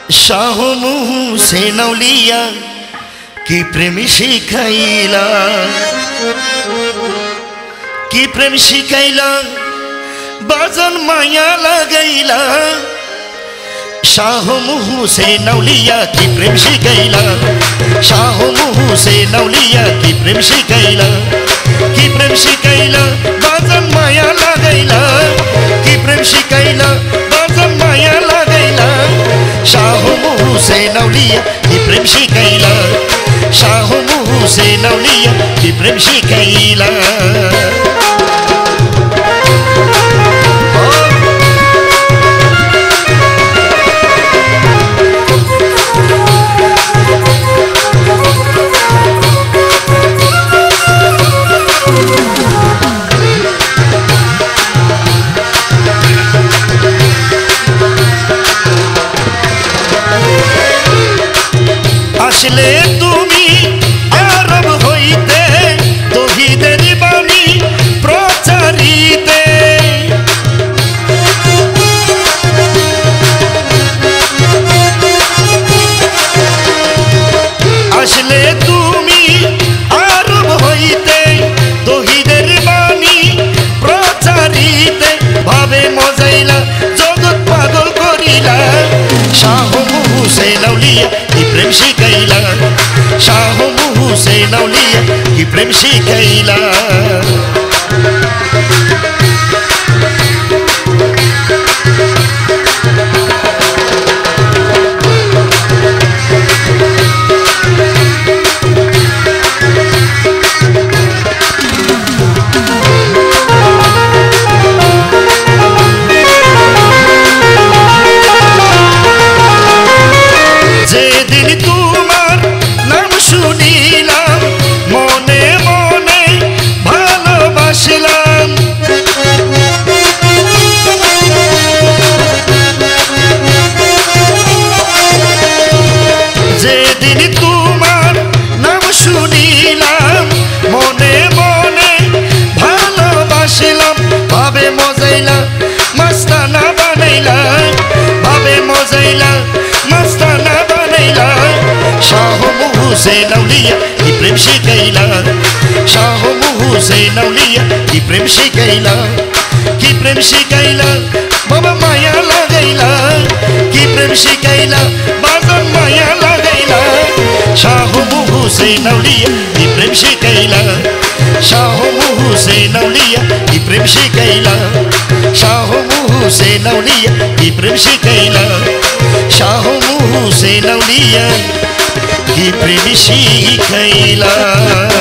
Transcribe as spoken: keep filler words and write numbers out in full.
शाह हुसैन औलिया की प्रेम शिखाइला की प्रेम शिखाइला बाजन माया लगाइला शाह हुसैन औलिया की प्रेम शिखाइला शाह हुसैन औलिया की प्रेम शिखाइला की प्रेम शिखाइला बाजन माया लगाइला की प्रेम शिखाइला बाजन माया लगाइला शाह हुसैन औलिया की प्रेम शिखाइला शाह हुसैन औलिया की प्रेम शिखाइला আসলে তুমি আরব হইতে তৌহিদের বাণী প্রচারিতে আসলে তুমি আরব হইতে তৌহিদের বাণী প্রচারিতে ভাবে মজাইলা জগৎ পাগল করিলা শাহ हुसैन औलिया की प्रेम शिखाइला शाह हुसैन औलिया की प्रेम शिखाइला हुसैन औलिया की प्रेम शिखाइला शाह हुसैन औलिया की प्रेम शिखाइला की प्रेम शिखाइला बाबा माया लगाइला की प्रेम शिखाइला बाबा माया लगाइला शाह हुसैन औलिया की प्रेम शिखाइला शाह हुसैन औलिया की प्रेम शिखाइला शाह हुसैन औलिया की प्रेम शिखाइला शाह हुसैन औलिया की प्रेम शिखाइला।